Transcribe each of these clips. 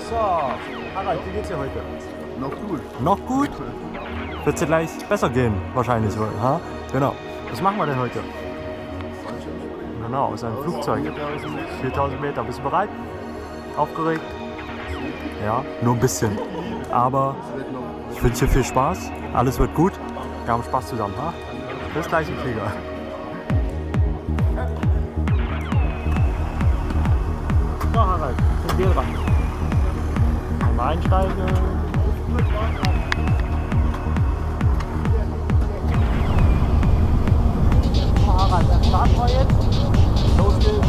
So, Harald, wie geht's dir heute? Noch gut. Noch gut? Wird's dir gleich besser gehen, wahrscheinlich. Ha? Genau. Was machen wir denn heute? Genau, aus einem Flugzeug. 4000 Meter. Bist du bereit? Aufgeregt? Ja, nur ein bisschen. Aber ich wünsche dir viel Spaß. Alles wird gut. Wir haben Spaß zusammen. Ha? Bis gleich im Flieger. So, Harald, zum Bier ran. Mal einsteigen. Harald, dann starten wir jetzt. Los geht's.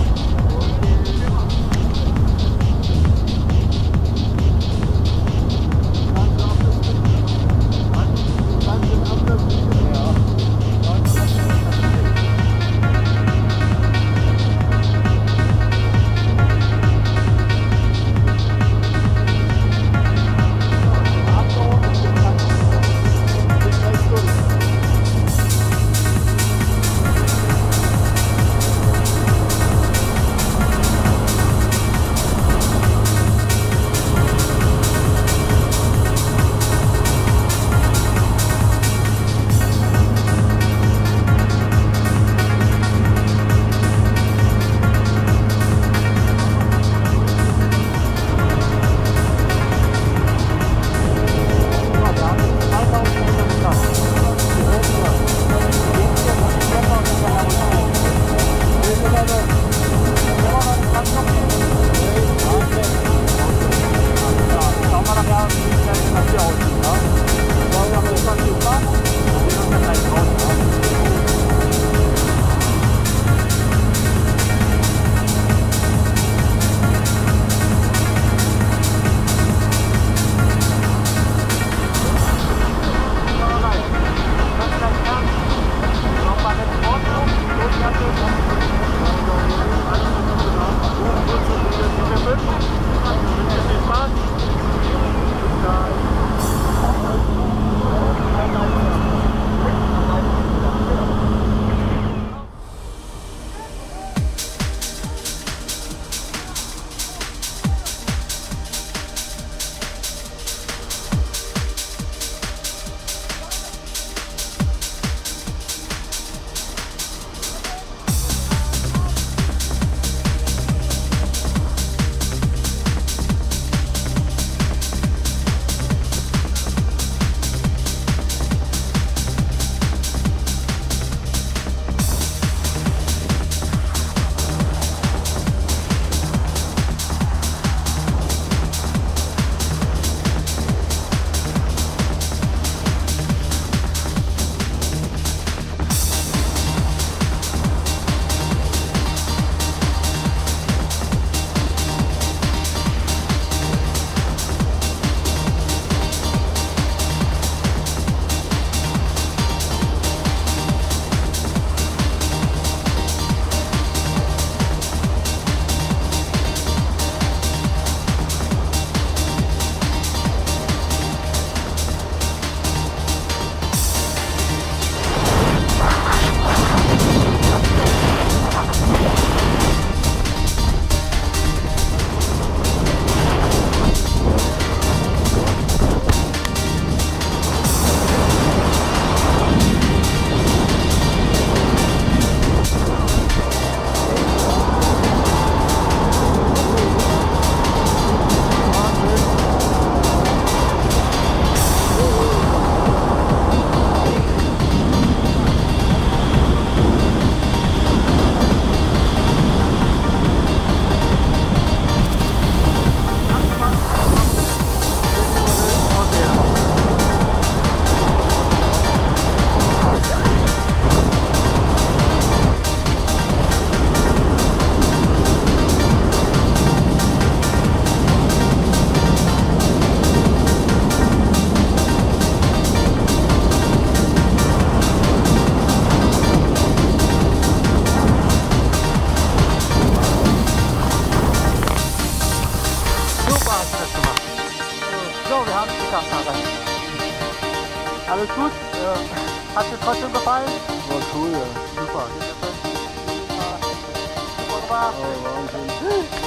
Alles gut? Ja. Hat dir trotzdem gefallen? War cool, ja. Super. Oh, Wahnsinn.